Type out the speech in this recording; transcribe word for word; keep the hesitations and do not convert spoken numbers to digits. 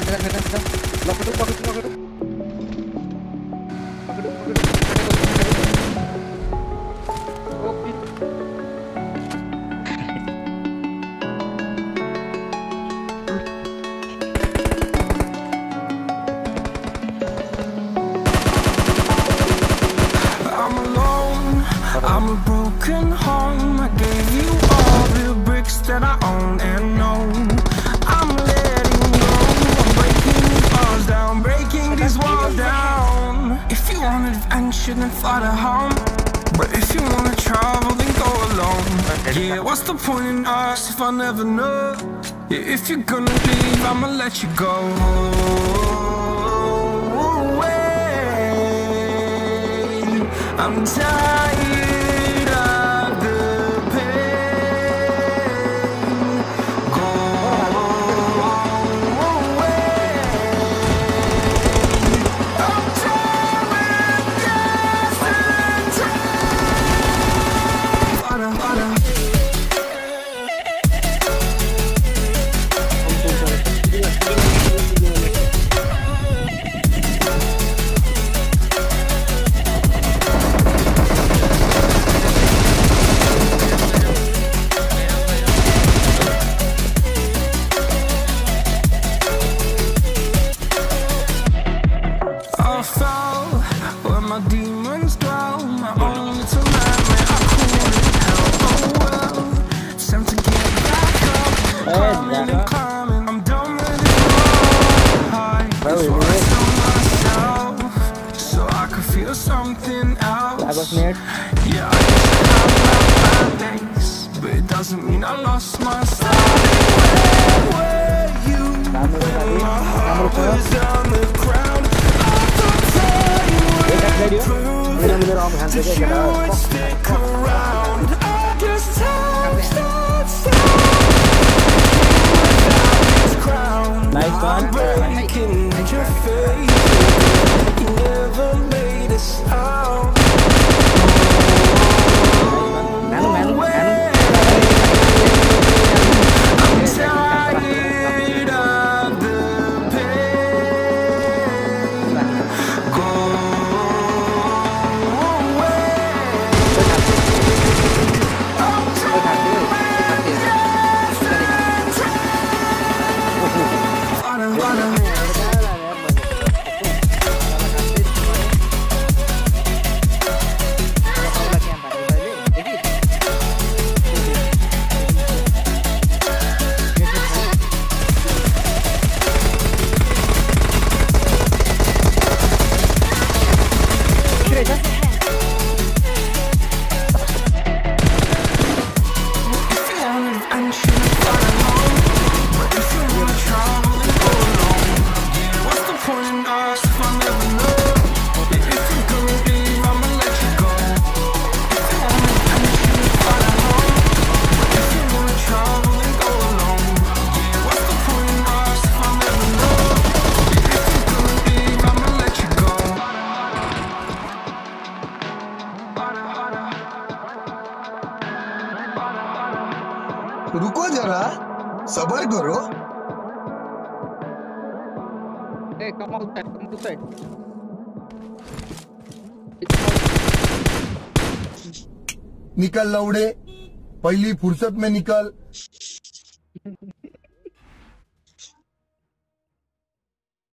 medan medan medan. Lock itu, lock itu, lock itu. Lock itu, lock itu. Oke. I'm a broken home. I gave you all the bricks that I own and know. I'm letting go. I'm breaking these walls down, breaking these walls down. If you want adventure, then fly to home. But if you wanna travel, then go alone. Yeah, what's the point in us if I never know? Yeah, if you're gonna leave, I'ma let you go. I'm tired of the pain. Go away. I'm tired of dancing time. Harder, harder. I fell where my demons dwell. My own little nightmare I couldn't help. Oh well, it's time to get back up. Climbing and climbing, I'm done with it all. That's why I tell myself, so I could feel something else. Yeah, I used to have my bad days, but it doesn't mean I lost my style. Where were you when my heart was on the ground? That you would stick around. I guess time starts without its crown. Nice one. Breaking your face. You never made a sound. Manu, Manu, Manu. I'm tired of the pain. Go. रुको जरा, सबर करो। Hey, come outside, come outside. निकल लौड़े, पहली फुर्सत में निकल।